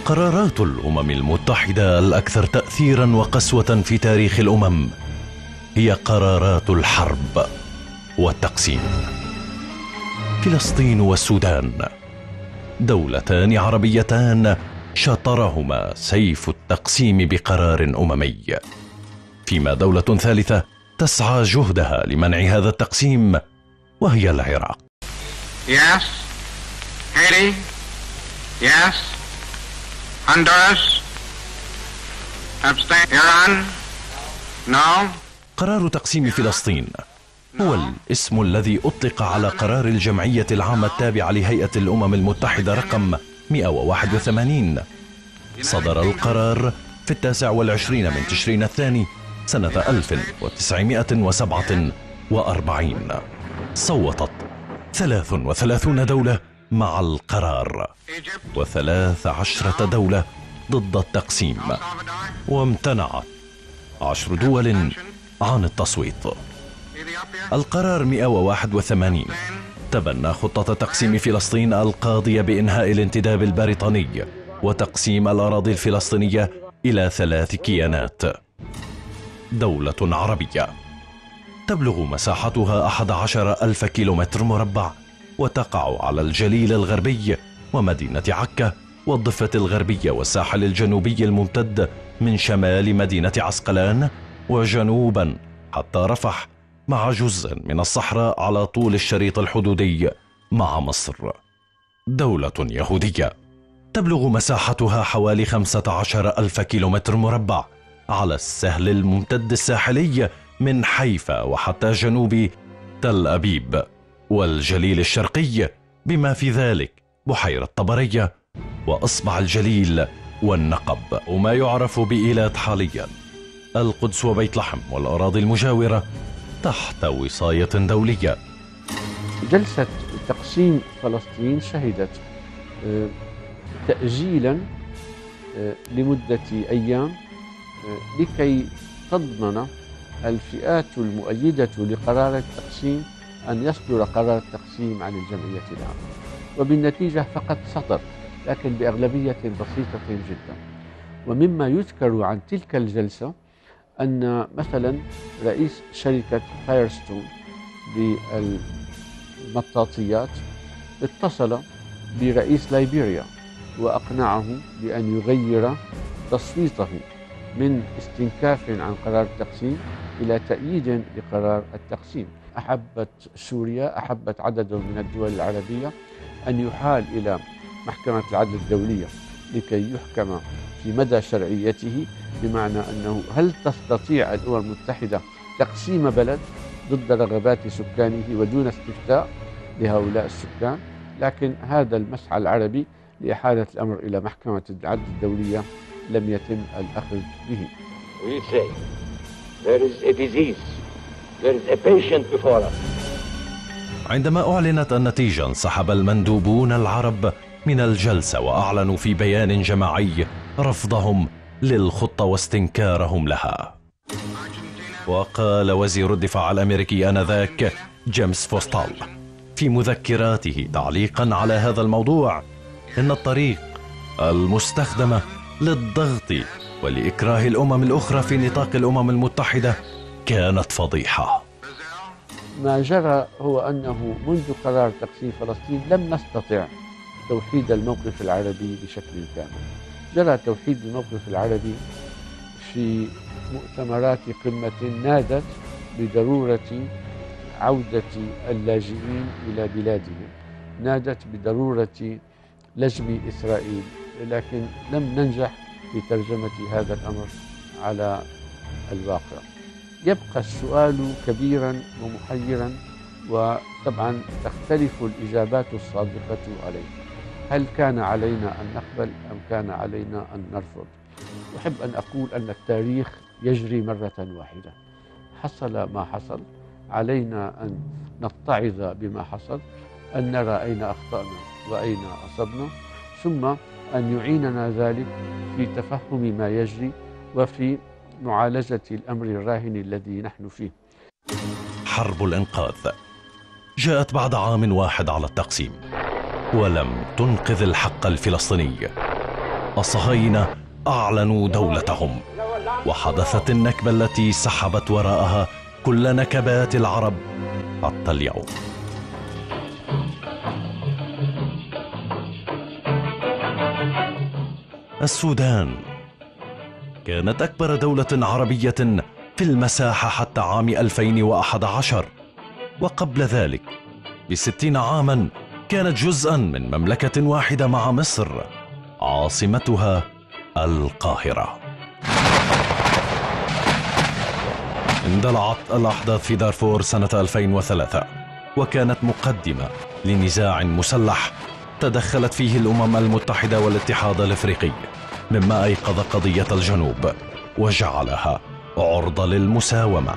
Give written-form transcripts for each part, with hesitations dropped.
قرارات الأمم المتحدة الأكثر تأثيراً وقسوة في تاريخ الأمم هي قرارات الحرب والتقسيم. فلسطين والسودان دولتان عربيتان شطرهما سيف التقسيم بقرار أممي، فيما دولة ثالثة تسعى جهدها لمنع هذا التقسيم وهي العراق. Yes. Haiti. Yes. Honduras. Abstain. Iran. No. قرار تقسيم فلسطين هو الاسم الذي أطلق على قرار الجمعية العامة التابعة لهيئة الأمم المتحدة رقم 181. صدر القرار في 29 من تشرين الثاني سنة 1947. صوتت 33 دولة مع القرار و13 دولة ضد التقسيم، وامتنعت 10 دول عن التصويت. القرار 181 تبنى خطة تقسيم فلسطين القاضية بإنهاء الانتداب البريطاني وتقسيم الأراضي الفلسطينية إلى 3 كيانات: دولة عربية تبلغ مساحتها 11,000 كيلومتر مربع، وتقع على الجليل الغربي ومدينة عكا والضفة الغربية والساحل الجنوبي الممتد من شمال مدينة عسقلان وجنوبا حتى رفح، مع جزء من الصحراء على طول الشريط الحدودي مع مصر. دولة يهودية تبلغ مساحتها حوالي 15,000 كيلومتر مربع على السهل الممتد الساحلي من حيفا وحتى جنوب تل أبيب والجليل الشرقي، بما في ذلك بحيرة طبرية وأصبع الجليل والنقب، وما يعرف بإيلات حاليا، القدس وبيت لحم والأراضي المجاورة تحت وصاية دولية. جلسة تقسيم فلسطين شهدت تأجيلا لمدة أيام لكي تضمن الفئات المؤيدة لقرار التقسيم أن يصدر قرار التقسيم عن الجمعية العامة، وبالنتيجة فقد صدر، لكن بأغلبية بسيطة جدا. ومما يذكر عن تلك الجلسة أن مثلا رئيس شركة فايرستون للمطاطيات اتصل برئيس ليبيريا وأقنعه بأن يغير تصويته من استنكاف عن قرار التقسيم إلى تأييد لقرار التقسيم. أحبت سوريا، أحبت عدد من الدول العربية أن يحال إلى محكمة العدل الدولية لكي يحكم في مدى شرعيته، بمعنى أنه هل تستطيع الأمم المتحدة تقسيم بلد ضد رغبات سكانه ودون استفتاء لهؤلاء السكان؟ لكن هذا المسعى العربي لإحالة الأمر إلى محكمة العدل الدولية لم يتم الأخذ به. We say there is a disease, there is a patient before us. عندما أعلنت النتيجة انسحب المندوبون العرب من الجلسة وأعلنوا في بيان جماعي رفضهم للخطة واستنكارهم لها. وقال وزير الدفاع الأمريكي آنذاك جيمس فوستال في مذكراته تعليقا على هذا الموضوع إن الطريق المستخدمة للضغط ولإكراه الأمم الأخرى في نطاق الأمم المتحدة كانت فضيحة. ما جرى هو أنه منذ قرار تقسيم فلسطين لم نستطع توحيد الموقف العربي بشكل كامل. جرى توحيد الموقف العربي في مؤتمرات قمة نادت بضرورة عودة اللاجئين إلى بلادهم، نادت بضرورة لجم إسرائيل، لكن لم ننجح في ترجمة هذا الأمر على الواقع. يبقى السؤال كبيرا ومحيرا، وطبعا تختلف الإجابات الصادقة عليه. هل كان علينا أن نقبل أم كان علينا أن نرفض؟ أحب أن أقول أن التاريخ يجري مرة واحدة. حصل ما حصل، علينا أن نتعظ بما حصل، أن نرى أين أخطأنا وأين أصبنا، ثم أن يعيننا ذلك في تفهم ما يجري وفي معالجة الأمر الراهن الذي نحن فيه. حرب الإنقاذ جاءت بعد عام واحد على التقسيم، ولم تنقذ الحق الفلسطيني، الصهاينة أعلنوا دولتهم، وحدثت النكبة التي سحبت وراءها كل نكبات العرب حتى اليوم. السودان كانت أكبر دولة عربية في المساحة حتى عام 2011، وقبل ذلك ب60 عاما كانت جزءا من مملكة واحدة مع مصر عاصمتها القاهرة. اندلعت الأحداث في دارفور سنة 2003، وكانت مقدمة لنزاع مسلح تدخلت فيه الأمم المتحدة والاتحاد الإفريقي، مما أيقظ قضية الجنوب وجعلها عرضة للمساومة.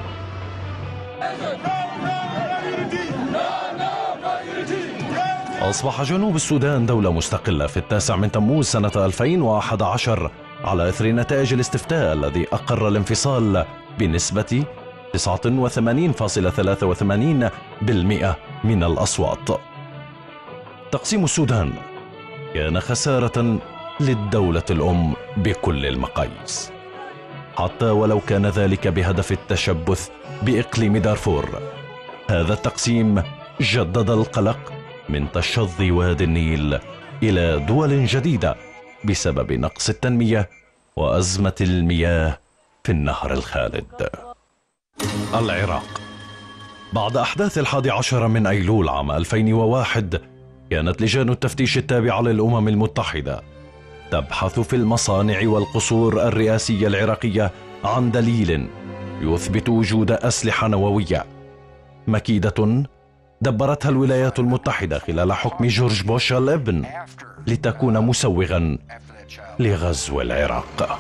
أصبح جنوب السودان دولة مستقلة في 9 تموز سنة 2011 على إثر نتائج الاستفتاء الذي أقر الانفصال بنسبة 89.83% من الأصوات. تقسيم السودان كان خسارة للدولة الأم بكل المقاييس، حتى ولو كان ذلك بهدف التشبث بإقليم دارفور. هذا التقسيم جدد القلق من تشظي وادي النيل إلى دول جديدة بسبب نقص التنمية وأزمة المياه في النهر الخالد. العراق. بعد أحداث 11 من أيلول عام 2001 كانت لجان التفتيش التابعة للأمم المتحدة تبحث في المصانع والقصور الرئاسية العراقية عن دليل يثبت وجود أسلحة نووية، مكيدة دبرتها الولايات المتحدة خلال حكم جورج بوش الابن لتكون مسوغا لغزو العراق.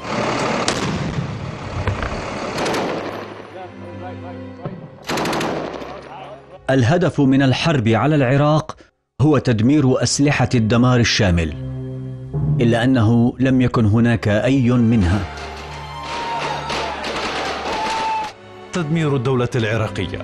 الهدف من الحرب على العراق هو تدمير أسلحة الدمار الشامل، إلا أنه لم يكن هناك أي منها. تدمير الدولة العراقية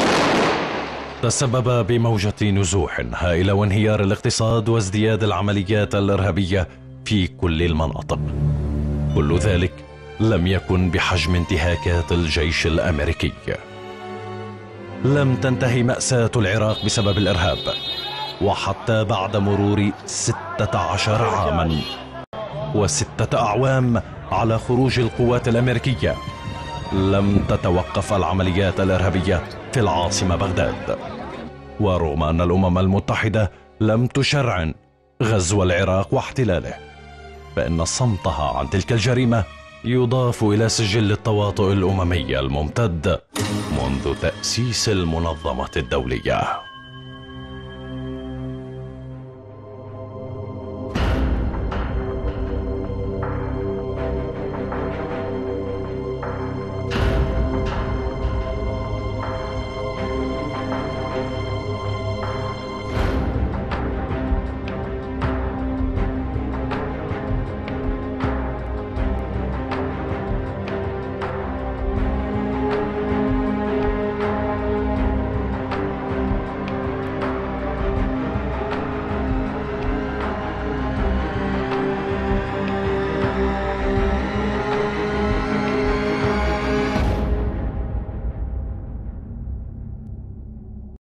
تسبب بموجة نزوح هائلة وانهيار الاقتصاد وازدياد العمليات الإرهابية في كل المناطق. كل ذلك لم يكن بحجم انتهاكات الجيش الأمريكي. لم تنتهي مأساة العراق بسبب الإرهاب، وحتى بعد مرور 16 عاما و6 أعوام على خروج القوات الأمريكية لم تتوقف العمليات الإرهابية في العاصمة بغداد. ورغم أن الأمم المتحدة لم تشرعن غزو العراق واحتلاله، فإن صمتها عن تلك الجريمة يضاف إلى سجل التواطؤ الأممي الممتد منذ تأسيس المنظمة الدولية.